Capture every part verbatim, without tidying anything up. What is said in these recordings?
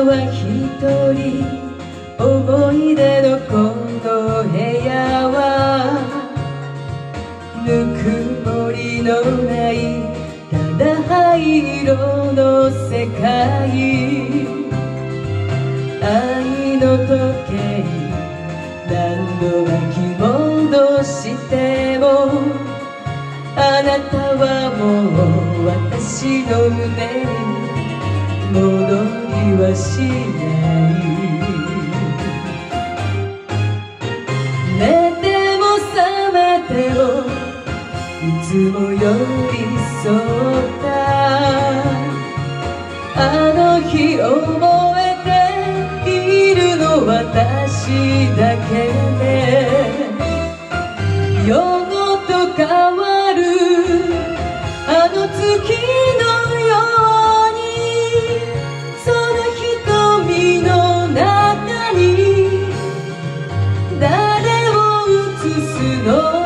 は一人思い出のこの部屋はぬくもりのないただ灰色の世界。愛の時計何度巻き戻してもあなたはもう私の胸に戻りはしない。寝ても覚めてもいつも寄り添ったあの日覚えているの私だけで夜ごと変わるあの月のようにその瞳の中に誰を映すの。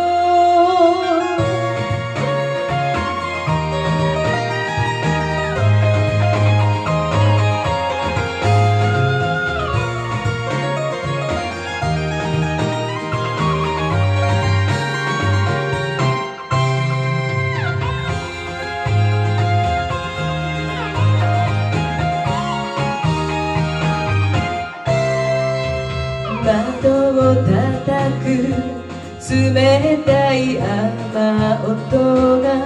窓を叩く冷たい雨音が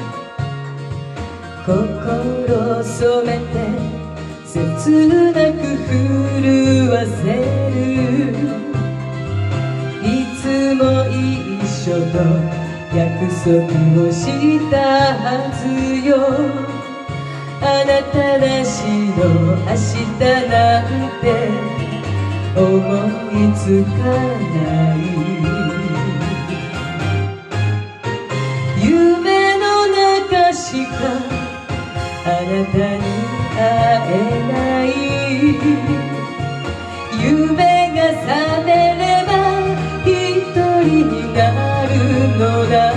心を染めて切なく震わせる。いつも一緒と約束をしたはずよ。あなたなしの明日なんて思いつかない。夢の中しかあなたに会えない。夢が覚めれば一人になるのだ。